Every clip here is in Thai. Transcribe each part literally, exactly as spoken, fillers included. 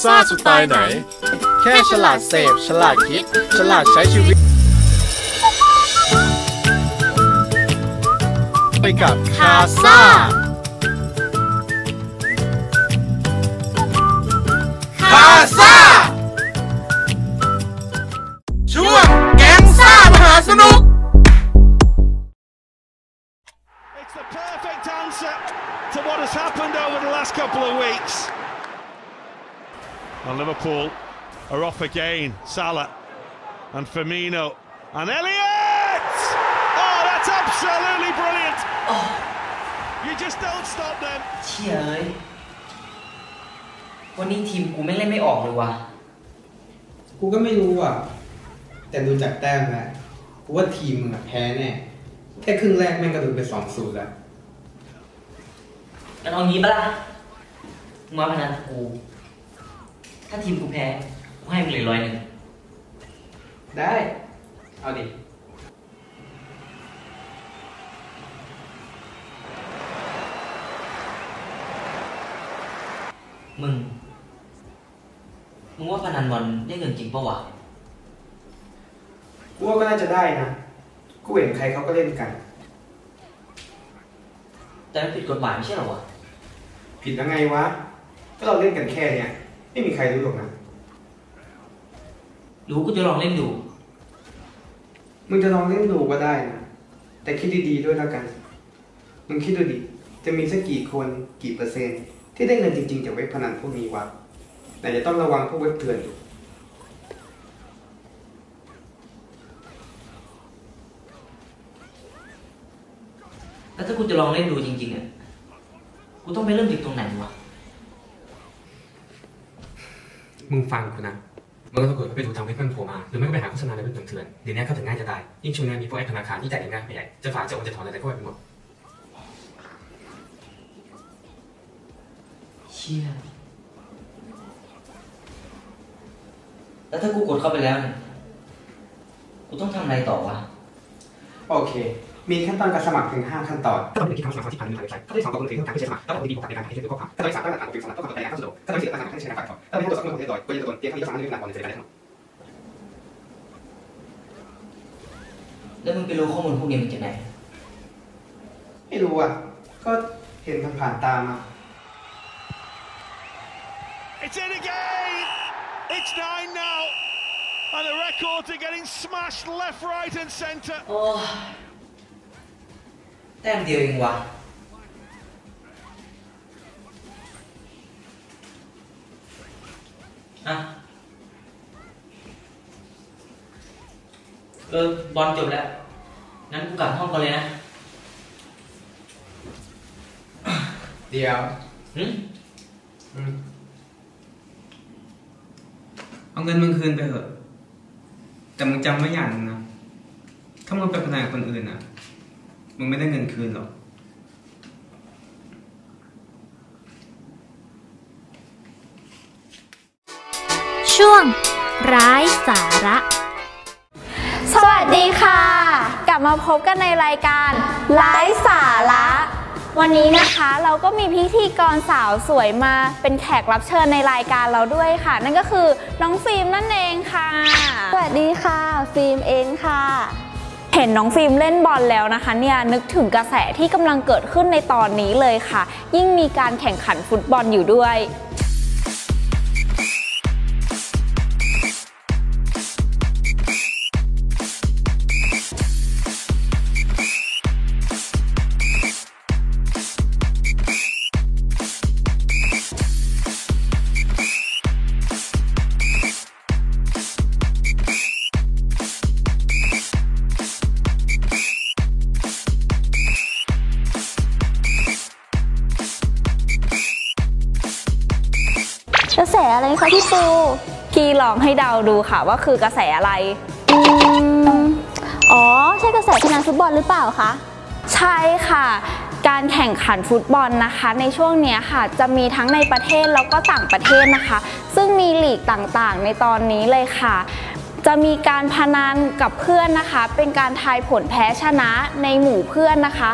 ซ่าสไตล์ไหนแค่ฉลาดเสพฉลาดคิดฉลาดใช้ชีวิตไปกับคาซ่าคาซ่าช่วงแก๊งซ่ามหาสนุก It's the perfect answer to what has happened over the last couple of weeks. And Liverpool are off again. Salah and Firmino and Elliott. Oh, that's absolutely brilliant. Oh. You just don't stop them. เชี่ยเอ้ยวันนี้ทีมกูไม่เล่นไม่ออกเลยว่ะกูก็ไม่รู้อ่ะแต่ดูจากแต้มแล้วกูว่าทีมมึงแพ้แน่แค่ครึ่งแรกแม่งก็โดนไปสองศูนย์แล้วกันเอางี้ปะล่ะมึงมาพนันกูถ้าทีมกูแพ้กูให้มึงเลยร้อยหนึ่งได้เอาดิมึงมึงว่าพนันบอลได้เงินจริงปะวะกูว่าก็น่าจะได้นะกูเห็นใครเขาก็เล่นกันแต่มันผิดกฎหมายไม่ใช่หรอวะผิดยังไงวะก็เราเล่นกันแค่เนี้ยไม่มีใครรู้หรอกนะรู้กูจะลองเล่นดูมึงจะลองเล่นดูก็ได้นะแต่คิดดีๆด้วยแล้วกันมึงคิดดูดิจะมีสักกี่คนกี่เปอร์เซ็นต์ที่ได้เงินจริงๆจากเว็บพนันพวกนี้วะแต่จะต้องระวังพวกเว็บเถื่อนอยู่แล้วถ้ากูจะลองเล่นดูจริงๆอ่ะกูต้องไปเริ่มจากตรงไหนวะมึงฟังกูนะมึงก็ต้องกดไปดูทางเว็บเพื่อนโผล่มาหรือไม่ก็ไปหาโฆษณาในเว็บเถื่อนเดี๋ยวนี้เข้าถึงง่ายจะตายยิ่งช่วงนี้มีพวกแอปธนาคารที่จ่ายง่ายไปใหญ่จะฝากจะโอนจะถอนอะไรก็ไปหมดเชี่ยแล้วถ้ากูกดเข้าไปแล้วเนี่ยกูต้องทำอะไรต่อวะโอเคมีขั้นตอนการสมัครถึงห้าขั้นตอนถ้าต้องมีที่ทำสมัครที่ผ่านมือผ่านเว็บไซต์ถ้าได้สองตัวคนถึงต้องการที่จะสมัครต้องกดดีบอกในการให้เสร็จข้อความถ้าได้สามต้องการการสมัครต้องกดรายงานเข้าสู่ถ้าได้สี่ต้องการให้ใช้งานฝากถอนถ้าได้ห้าตัวสองตัวเรียบร้อยก็จะตัวเตรียมที่จะสมัครในเวลาก่อนจะได้ทั้งแล้วมึงไปรู้ข้อมูลพวกนี้มันจากไหนไม่รู้อ่ะก็เห็นผ่านๆตามา It's in again. It's nine now, and the records are getting smashed left, right, and centre. โอ้แต้มเดียวเองวะอ่ะเออบอลจบแล้วงั้นกูกลับห้องก่อนเลยนะเดี๋ยวหืมอืมเอาเงินมึงคืนไปเถอะแต่มึงจำไว้อย่างนึงนะถ้ามึงไปพนันกับคนอื่นอ่ะมึงไม่ได้เงินคืนหรอกช่วงร้ายสาระสวัสดีค่ะกลับมาพบกันในรายการร้ายสาระวันนี้นะคะเราก็มีพิธีกรสาวสวยมาเป็นแขกรับเชิญในรายการเราด้วยค่ะนั่นก็คือน้องฟิล์มนั่นเองค่ะสวัสดีค่ะฟิล์มเองค่ะเห็นน้องฟิล์มเล่นบอลแล้วนะคะเนี่ยนึกถึงกระแสที่กำลังเกิดขึ้นในตอนนี้เลยค่ะยิ่งมีการแข่งขันฟุตบอลอยู่ด้วยกระแสอะไรคะพี่ปูพี่ลองให้เดาดูค่ะว่าคือกระแสอะไรอืมอ๋อใช่กระแสพนันฟุตบอลหรือเปล่าคะใช่ค่ะการแข่งขันฟุตบอลนะคะในช่วงนี้ค่ะจะมีทั้งในประเทศแล้วก็ต่างประเทศนะคะซึ่งมีลีกต่างๆในตอนนี้เลยค่ะจะมีการพนันกับเพื่อนนะคะเป็นการทายผลแพ้ชนะในหมู่เพื่อนนะคะ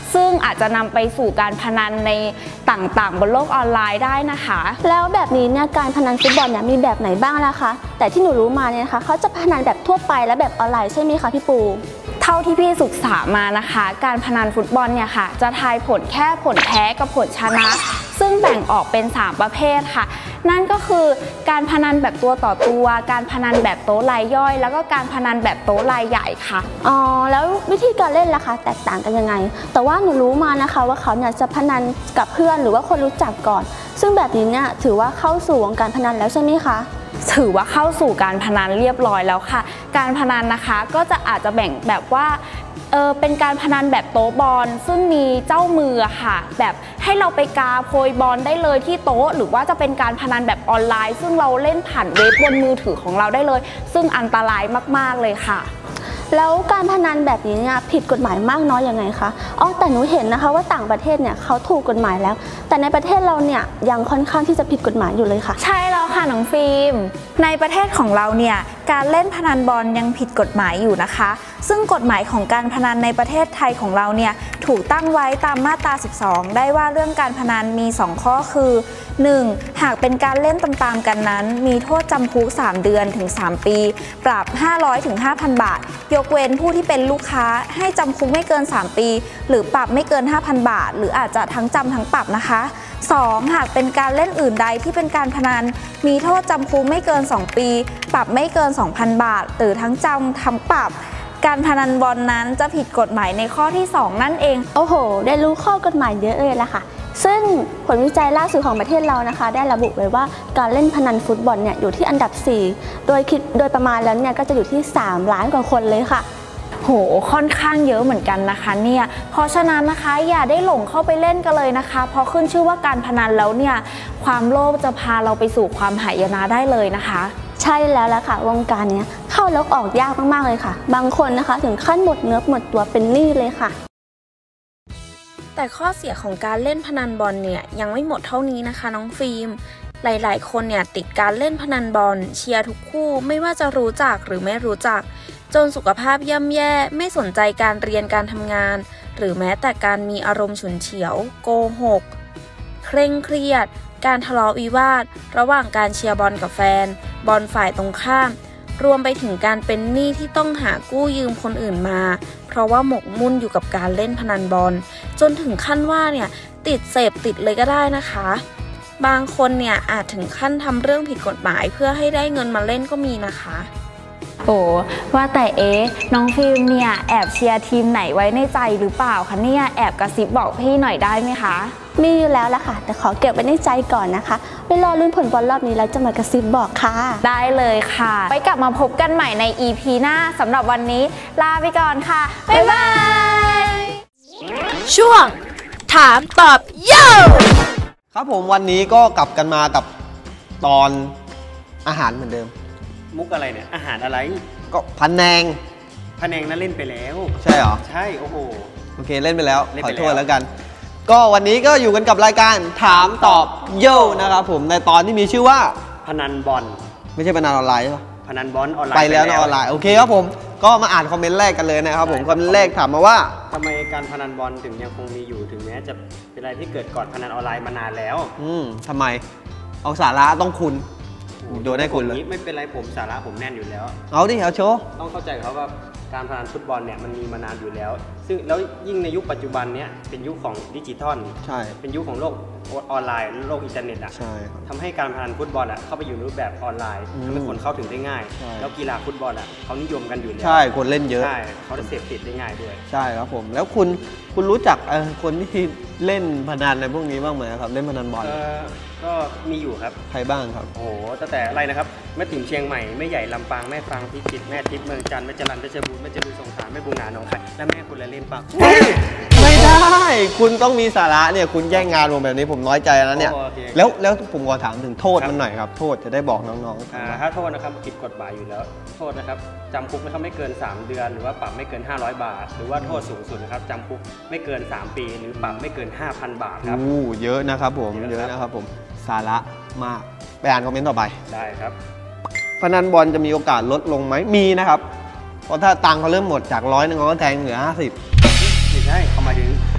ซึ่งอาจจะนำไปสู่การพนันในต่างๆบนโลกออนไลน์ได้นะคะแล้วแบบนี้เนี่ยการพนันฟุตบอลเนี่ยมีแบบไหนบ้างล่ะคะแต่ที่หนูรู้มาเนี่ยนะคะเขาจะพนันแบบทั่วไปและแบบออนไลน์ใช่ไหมคะพี่ปูเท่าที่พี่ศึกษามานะคะการพนันฟุตบอลเนี่ยค่ะจะทายผลแค่ผลแพ้กับผลชนะซึ่งแบ่งออกเป็นสามประเภทค่ะนั่นก็คือการพนันแบบตัวต่อตัวการพนันแบบโต๊ะรายย่อยแล้วก็การพนันแบบโต๊ะรายใหญ่ค่ะอ๋อแล้ววิธีการเล่นล่ะคะแตกต่างกันยังไงแต่ว่าหนูรู้มานะคะว่าเขาเนี่ยจะพนันกับเพื่อนหรือว่าคนรู้จักก่อนซึ่งแบบนี้เนี่ยถือว่าเข้าสู่วงการพนันแล้วใช่ไหมคะถือว่าเข้าสู่การพนันเรียบร้อยแล้วค่ะการพนันนะคะก็จะอาจจะแบ่งแบบว่าเออเป็นการพนันแบบโต๊ะบอลซึ่งมีเจ้ามือค่ะแบบให้เราไปกาโพยบอลได้เลยที่โต๊ะหรือว่าจะเป็นการพนันแบบออนไลน์ซึ่งเราเล่นผ่านเว็บบนมือถือของเราได้เลยซึ่งอันตรายมากๆเลยค่ะแล้วการพนันแบบนี้เนี่ยผิดกฎหมายมากน้อยยังไงคะอ๋อแต่หนูเห็นนะคะว่าต่างประเทศเนี่ยเขาถูกกฎหมายแล้วแต่ในประเทศเราเนี่ยยังค่อนข้างที่จะผิดกฎหมายอยู่เลยค่ะใช่แล้วค่ะน้องฟิล์มในประเทศของเราเนี่ยการเล่นพนันบอลยังผิดกฎหมายอยู่นะคะซึ่งกฎหมายของการพนันในประเทศไทยของเราเนี่ยถูกตั้งไว้ตามมาตราสิบสองได้ว่าเรื่องการพนันมีสองข้อคือหนึ่งหากเป็นการเล่นตามๆกันนั้นมีโทษจำคุกสามเดือนถึงสามปีปรับห้าร้อยถึงห้าพันบาทยกเว้นผู้ที่เป็นลูกค้าให้จำคุกไม่เกินสามปีหรือปรับไม่เกิน ห้าพันบาทหรืออาจจะทั้งจำทั้งปรับนะคะสองหากเป็นการเล่นอื่นใดที่เป็นการพนันมีโทษจำคุกไม่เกินสองปีปรับไม่เกิน สองพันบาทหรือทั้งจำทั้งปรับการพนันบอลนั้นจะผิดกฎหมายในข้อที่สองนั่นเองโอ้โหได้รู้ข้อกฎหมายเยอะเลยละค่ะซึ่งผลวิจัยล่าสุดของประเทศเรานะคะได้ระบุไว้ว่าการเล่นพนันฟุตบอลเนี่ยอยู่ที่อันดับสี่โดยคิดโดยประมาณแล้วเนี่ยก็จะอยู่ที่สามล้านกว่าคนเลยค่ะโหค่อนข้างเยอะเหมือนกันนะคะเนี่ยเพราะฉะนั้นนะคะอย่าได้หลงเข้าไปเล่นกันเลยนะคะเพราะขึ้นชื่อว่าการพนันแล้วเนี่ยความโลภจะพาเราไปสู่ความหายนะได้เลยนะคะใช่แล้วล่ะค่ะวงการนี้เข้าแล้วออกยากมากๆเลยค่ะบางคนนะคะถึงขั้นหมดเนื้อหมดตัวเป็นหนี้เลยค่ะแต่ข้อเสียของการเล่นพนันบอลเนี่ยยังไม่หมดเท่านี้นะคะน้องฟิล์มหลายๆคนเนี่ยติดการเล่นพนันบอลเชียร์ทุกคู่ไม่ว่าจะรู้จักหรือไม่รู้จักจนสุขภาพย่ำแย่ไม่สนใจการเรียนการทำงานหรือแม้แต่การมีอารมณ์ฉุนเฉียวโกหกเคร่งเครียดการทะเลาะวิวาทระหว่างการเชียร์บอลกับแฟนบอลฝ่ายตรงข้ามรวมไปถึงการเป็นหนี้ที่ต้องหากู้ยืมคนอื่นมาเพราะว่าหมกมุ่นอยู่กับการเล่นพนันบอลจนถึงขั้นว่าเนี่ยติดเสพติดเลยก็ได้นะคะบางคนเนี่ยอาจถึงขั้นทำเรื่องผิดกฎหมายเพื่อให้ได้เงินมาเล่นก็มีนะคะโอ้ว่าแต่เอ๊ะน้องฟิล์มเนี่ยแอบเชียร์ทีมไหนไว้ในใจหรือเปล่าคะเนี่ยแอบกระซิบบอกพี่หน่อยได้ไหมคะมีอยู่แล้วละค่ะแต่ขอเก็บไว้ในใจก่อนนะคะไปรอลุ้นผลบอลรอบนี้แล้วจะมากระซิบบอกค่ะได้เลยค่ะไว้กลับมาพบกันใหม่ใน อี พี หน้าสำหรับวันนี้ลาไปก่อนค่ะบ๊ายบายช่วงถามตอบโย่ครับผมวันนี้ก็กลับกันมากับตอนอาหารเหมือนเดิมมุกอะไรเนี่ยอาหารอะไรก็พันแนงพันแนงนั้นเล่นไปแล้วใช่เหรอใช่โอ้โหโอเคเล่นไปแล้วขอโทษแล้วกันก็วันนี้ก็อยู่กันกับรายการถามตอบโย่นะครับผมในตอนที่มีชื่อว่าพนันบอลไม่ใช่พนันออนไลน์ใช่ปะพนันบอลออนไลน์ไปแล้วนะออนไลน์โอเคครับผมก็มาอ่านคอมเมนต์แรกกันเลยนะครับผมคอมเมนต์แรกถามมาว่าทำไมการพนันบอลถึงยังคงมีอยู่ถึงแม้จะเป็นอะไรที่เกิดก่อนพนันออนไลน์มานานแล้วอืมทำไมเอาสาระต้องคุณโดนได้คุณเลยไม่เป็นไรผมสาระผมแน่นอยู่แล้วเอาดิเอาโชว์ต้องเข้าใจเขาว่าการพนันฟุตบอลเนี่ยมันมีมานานอยู่แล้วซึ่งแล้วยิ่งในยุคปัจจุบันเนี้ยเป็นยุคของดิจิทัลใช่เป็นยุคของโลกออนไลน์โลกอินเทอร์เน็ตอ่ะใช่ทำให้การพนันฟุตบอลอ่ะเข้าไปอยู่ในรูปแบบออนไลน์ทำให้คนเข้าถึงได้ง่ายแล้วกีฬาฟุตบอลอ่ะเขานิยมกันอยู่แล้วใช่คนเล่นเยอะใช่เขาจะเสพติดได้ง่ายด้วยใช่ครับผมแล้วคุณคุณรู้จักคนที่เล่นพนันในพวกนี้บ้างไหมครับเล่นพนันบอลก็มีอยู่ครับใครบ้างครับโอ้โหตั้งแต่อะไรนะครับแม่ติ๋มเชียงใหม่แม่ใหญ่ลำปางแม่ฟางพิจิตรแม่ทิพย์เมืองจันทร์แม่จรัญเพชรบูรณ์แม่จรูนสงขลาแม่บูงาหนองคายและแม่คุณละเล่นปะไม่ได้คุณต้องมีสาระเนี่ยคุณแย่งงานผมแบบนี้ผมน้อยใจแล้วเนี่ยแล้วแล้วผมขอถามถึงโทษมันหน่อยครับโทษจะได้บอกน้องๆถ้าโทษนะครับผิดกฎหมายอยู่แล้วโทษนะครับจำคุกนะครับไม่เกินสามเดือนหรือว่าปรับไม่เกินห้าร้อยบาทหรือว่าโทษสูงสุดนะครับจำคุกไม่เกินสามปีหรือปรับไม่เกิน ห้าพัน บาทครับอู้เยอะนะครับผมเยอะนะครับผมสาระมากไปอ่านคอมเมนต์ต่อไปได้ครับพนันบอลจะมีโอกาสลดลงไหมมีนะครับเพราะถ้าตังค์เขาเริ่มหมดจากร้อยหนึ่งเขาก็แทงเหลือห้าสิบไม่ใช่เขาหมายถึง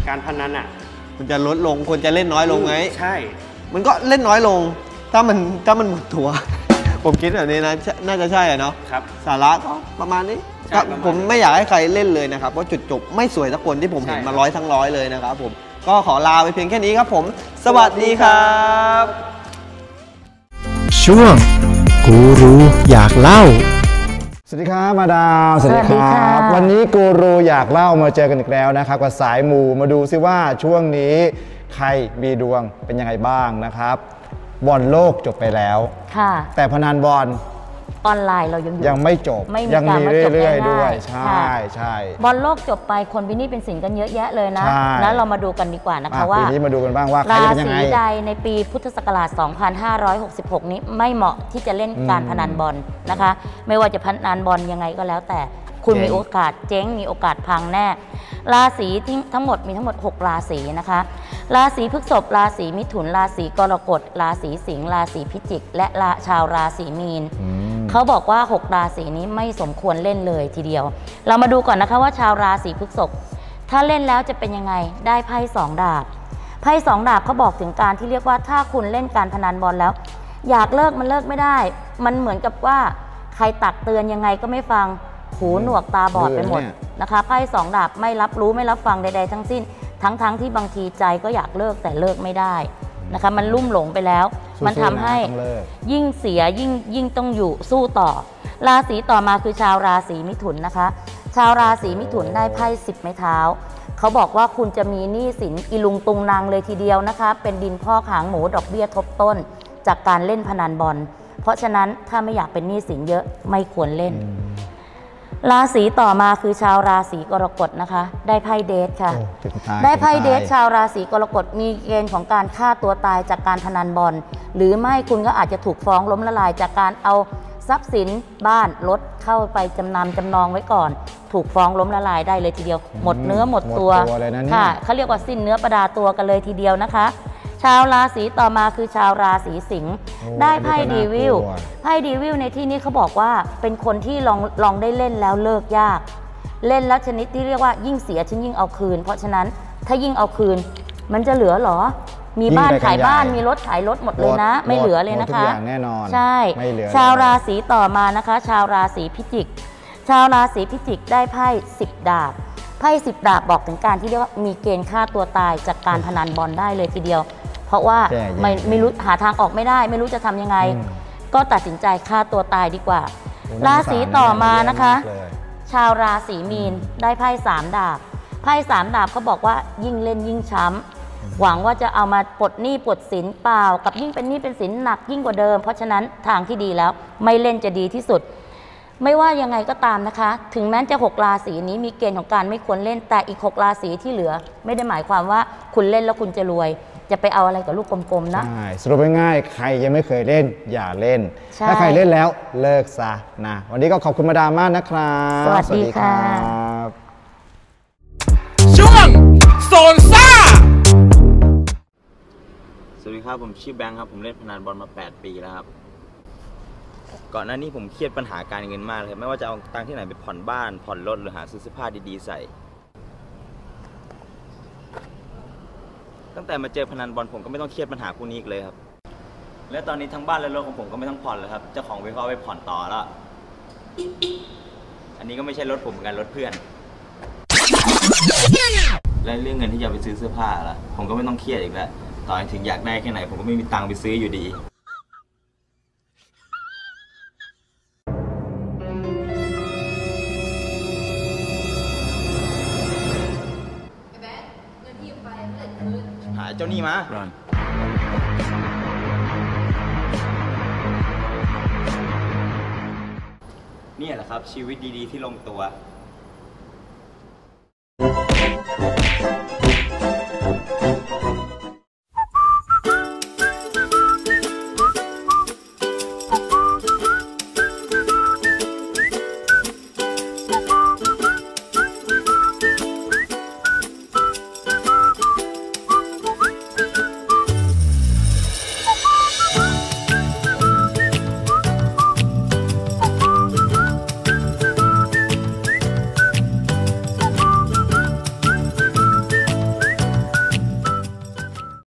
การพนันอ่ะมันจะลดลงควรจะเล่นน้อยลงไงใช่มันก็เล่นน้อยลง ถ้ามันถ้ามันหมดตัว ผมคิดแบบนี้นะน่าจะใช่อะเนาะครับสาระก็ประมาณนี้ใช่ก็ประมาณนี้ผมไม่อยากให้ใครเล่นเลยนะครับเพราะจุดจบไม่สวยสักคนที่ผมเห็นใช่มาร้อยทั้งร้อยเลยนะครับผมก็ขอลาไปเพียงแค่นี้ครับผม สวัสดีครับช่วงกูรูอยากเล่าสวัสดีครับมาดามสวัสดีสวัสดีคค่ะรับวันนี้กูรูอยากเล่ามาเจอกันอีกแล้วนะครับกับสายมูมาดูซิว่าช่วงนี้ใครมีดวงเป็นยังไงบ้างนะครับบอลโลกจบไปแล้วค่ะแต่พนันบอลออนไลน์เรายังอยู่ยังไม่จบไม่มียังการมีว่าจบเรื่อยๆง่ายๆด้วยใช่ค่ะใช่บอลโลกจบไปคนวินนี่เป็นสินกันเยอะแยะเลยนะใช่แล้วเรามาดูกันดีกว่านะคะอ่ะว่าปีนี้มาดูกันบ้างว่าใครราจะเป็นยังศีไงใดในปีพุทธศักราช สองพันห้าร้อยหกสิบหก นี้ไม่เหมาะที่จะเล่นการอืมพนันบอลนะคะ ไม่ว่าจะพนันบอลยังไงก็แล้วแต่คุณเจ๊งมีโอกาสเจ๊งมีโอกาสพังแน่ ราศีที่ทั้งหมดมีทั้งหมดหกราศีนะคะ ราศีพฤษภราศีมิถุนราศีกรกฎราศีสิงห์ราศีพิจิกและราชาวราศีมีนอืมเขาบอกว่าหกราศีนี้ไม่สมควรเล่นเลยทีเดียว เรามาดูก่อนนะคะว่าชาวราศีพฤษภถ้าเล่นแล้วจะเป็นยังไงได้ไพ่สองดาบไพ่สองดาบเขาบอกถึงการที่เรียกว่าถ้าคุณเล่นการพนันบอลแล้ว อยากเลิกมันเลิกไม่ได้ มันเหมือนกับว่าใครตักเตือนยังไงก็ไม่ฟังหูหนวกตาบอดไปหมดเนี่ยนะคะไพ่สองดาบไม่รับรู้ไม่รับฟังใดๆทั้งสิ้น ทั้งๆทที่บางทีใจก็อยากเลิกแต่เลิกไม่ได้นะคะมันลุ่มหลงไปแล้ว มันทำให้สู้ๆนะต้องเลิกยิ่งเสียยิ่งยิ่งต้องอยู่สู้ต่อ ราศีต่อมาคือชาวราศีมิถุนนะคะ ชาวราศีมิถุนได้ไพ่สิบไม้เท้าเขาบอกว่าคุณจะมีหนี้สินอีลุงตุงนางเลยทีเดียวนะคะเป็นดินพอกหางหมูดอกเบี้ยทบต้น จากการเล่นพนันบอลเพราะฉะนั้นถ้าไม่อยากเป็นหนี้สินเยอะไม่ควรเล่น ราศีต่อมาคือชาวราศีกรกฎนะคะ ได้ไพ่เดทค่ะโอ้ถึงตายได้ไพ่ถึงตายเดทชาวราศีกรกฎมีเกณฑ์ของการฆ่าตัวตายจากการพนันบอลหรือไม่คุณก็อาจจะถูกฟ้องล้มละลายจากการเอาทรัพย์สินบ้านรถเข้าไปจำนำจำนองไว้ก่อน ถูกฟ้องล้มละลายได้เลยทีเดียว หมดเนื้อหมดตัวหมดตัวเลยนะเนี่ยค่ะเขาเรียกว่าสิ้นเนื้อประดาตัวกันเลยทีเดียวนะคะ ชาวราศีต่อมาคือชาวราศีสิงห์โอ้ได้ไพ่อันนี้ดีก็น่ากลัววิลไพ่ดีวิลในที่นี้เขาบอกว่าเป็นคนที่ลองลองได้เล่นแล้วเลิกยาก เล่นแล้วชนิดที่เรียกว่ายิ่งเสียฉันยิ่งเอาคืน เพราะฉะนั้นถ้ายิ่งเอาคืน มันจะเหลือเหรอ มีบ้านยิ่งไปกันขายบ้านใหญ่มีรถขายรถหมดเลยนะหมดไม่เหลือเลยนะคะหมดทุกอย่างแน่นอนใช่ไม่เหลือชาวเลยราศีต่อมานะคะ ชาวราศีพิจิก ชาวราศีพิจิกได้ไพ่สิบดาบไพ่สิบดาบบอกถึงการที่เรียกว่ามีเกณฑ์ฆ่าตัวตายจากการพนันบอลได้เลยทีเดียว เพราะว่าแย่ๆไม่ไม่รู้หาทางออกไม่ได้ ไม่รู้จะทำยังไงอืมก็ตัดสินใจฆ่าตัวตายดีกว่าโอ้ราศีต่อมานะคะแย่มากเลยชาวราศีมีนได้ไพ่สามดาบไพ่สามดาบเขาบอกว่ายิ่งเล่นยิ่งช้ำหวังว่าจะเอามาปลดหนี้ปลดสินเปล่ากับยิ่งเป็นหนี้เป็นสินหนักยิ่งกว่าเดิม เพราะฉะนั้นทางที่ดีแล้วไม่เล่นจะดีที่สุด ไม่ว่ายังไงก็ตามนะคะ ถึงแม้จะหกราศีนี้มีเกณฑ์ของการไม่ควรเล่นแต่อีกหกราศีที่เหลือ ไม่ได้หมายความว่าคุณเล่นแล้วคุณจะรวย จะไปเอาอะไรกับลูกกลมๆนะใช่สรุปง่ายๆใครยังไม่เคยเล่นอย่าเล่นใช่ถ้าใครเล่นแล้วเลิกซะนะวันนี้ก็ขอบคุณมาดามมากนะครับสวัสดีค่ะรับช่วงโซนซ่าสวัสดีครับผมชื่อแบงค์ครับผมเล่นพนันบอลมาแปดปีแล้วครับก่อนหน้านี้ผมเครียดปัญหาการเงินมากเลยไม่ว่าจะเอาตังค์ที่ไหนไปผ่อนบ้านผ่อนรถหรือหาซื้อเสื้อผ้าดีๆใส่ตั้งแต่มาเจอพนันบอลผมก็ไม่ต้องเครียดปัญหาพวกนี้อีกเลยครับและตอนนี้ทั้งบ้านและรถของผมก็ไม่ต้องผ่อนเลยครับเจ้าของไปเขาเอาไปผ่อนต่อแล้วอันนี้ก็ไม่ใช่รถผมเหมือนกันรถเพื่อนและเรื่องเงินที่จะไปซื้อเสื้อผ้าล่ะผมก็ไม่ต้องเครียดอีกแล้วต่อให้ถึงอยากได้แค่ไหนผมก็ไม่มีตังค์ไปซื้ออยู่ดีหาเจ้าหนี้มาเนี่ยแหละครับชีวิตดีๆที่ลงตัว